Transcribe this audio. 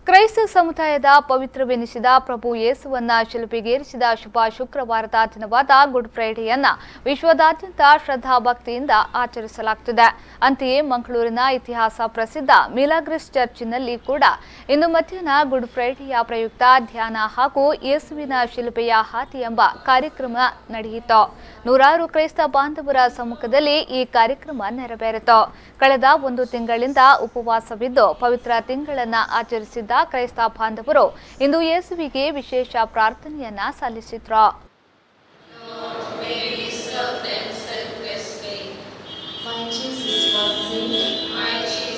ಕ್ರೈಸ್ತ ಸಮುದಾಯದ ಪವಿತ್ರವೆನಿಸಿದ ಪ್ರಭು ಯೇಸುವನ್ನ ಶಿಲುಬೆಗೇರಿಸಿದ ಶುಭ ಶುಕ್ರವಾರದ ದಿನವಾದ ಗುಡ್ ಫ್ರೈಡೆಯನ್ನ ವಿಶ್ವದಾದ್ಯಂತ ಶ್ರದ್ಧಾ ಭಕ್ತಿಯಿಂದ ಆಚರಿಸಲಾಗುತ್ತಿದೆ. ಅಂತೆಯೇ ಮಂಗಳೂರಿನ ಇತಿಹಾಸ ಪ್ರಸಿದ್ಧ ಮಿಲಾಗ್ರಿಸ್ ಚರ್ಚಿನಲ್ಲಿ ಕೂಡ ಇಂದು ಮಧ್ಯಾಹ್ನ ಗುಡ್ ಫ್ರೈಡೆಯ ಪ್ರಯುಕ್ತ ಧ್ಯಾನ ಹಾಗೂ ಯೇಸುವಿನ ಶಿಲುಬೆಯ ಹಾದಿ ಎಂಬ ಕಾರ್ಯಕ್ರಮ ನಡೆಯಿತು. ನೂರಾರು ಕ್ರೈಸ್ತ ಬಾಂಧವರ ಸಮ್ಮುಖದಲ್ಲಿ ಈ ಕಾರ್ಯಕ್ರಮ ನೆರವೇರಿತು. ಕಳೆದ ಒಂದು ತಿಂಗಳಿಂದ ಉಪವಾಸವಿದ್ದು ಪವಿತ್ರ ತಿಂಗಳನ್ನ ಆಚರಿಸಿದ್ದ ಕ್ರೈಸ್ತ ಬಾಂಧವರು ಇಂದು ಯೇಸುವಿಗೆ ವಿಶೇಷ ಪ್ರಾರ್ಥನೆಯನ್ನ ಸಲ್ಲಿಸಿದ್ರು. My Jesus was